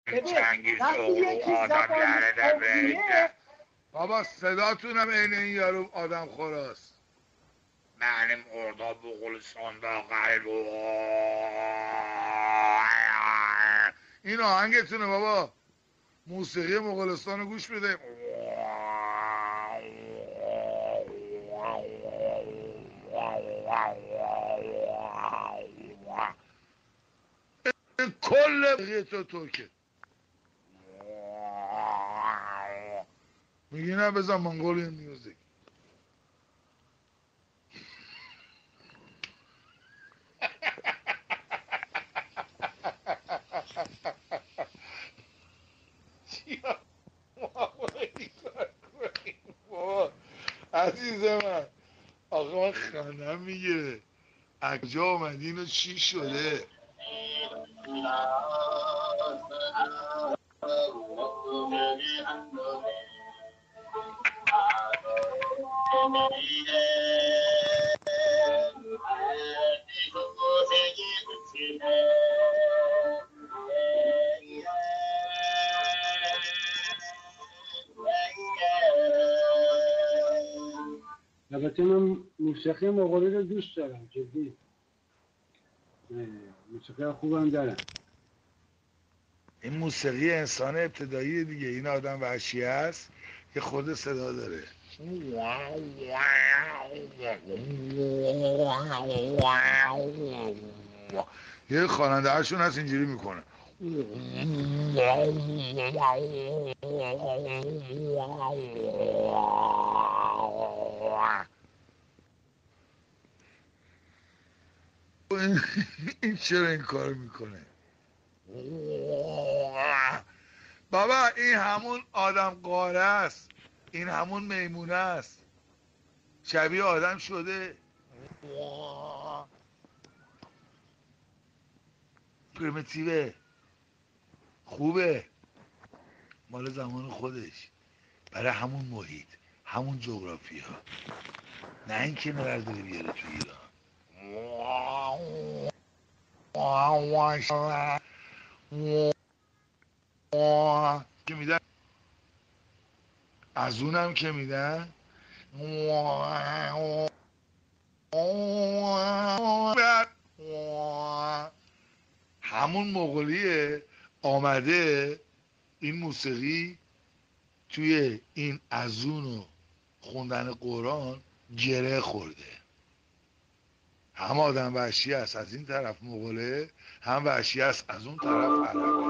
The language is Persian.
ببین وقتی یکی زبانش قفلیه بابا صداتونم عین این یارو آدم خوراست. معلم اردا بقول صندوق این آهنگتونه بابا، موسیقی مغولستان رو گوش بده. این کل موسیقی ترکه. میگی نه بزن منگولیان میوزیک. عزیز من آقا خندم میگیره، اکجا آمدین و چی شده؟ البته من موسیقی مغولی رو دوست دارم جدی، موسیقی خوبم دارم. این موسیقی انسان ابتدایی دیگه، این آدم وحشی هست که خود صدا داره. یه خواننده هاشون هست اینجوری میکنه. این چرا این کار میکنه؟ بابا این همون آدم قاره است، این همون میمونه است، شبیه آدم شده. پریمیتیوه، خوبه، مال زمان خودش، برای همون محیط، همون جغرافیا، نه اینکه نرداره بیاره تو ایران. که میدن از اونم که میدن همون مغولیه آمده این موسیقی توی این ازون و خوندن قرآن گره خورده. هم آدم وحشی هست از این طرف مغوله، هم وحشی هست از اون طرف عربه.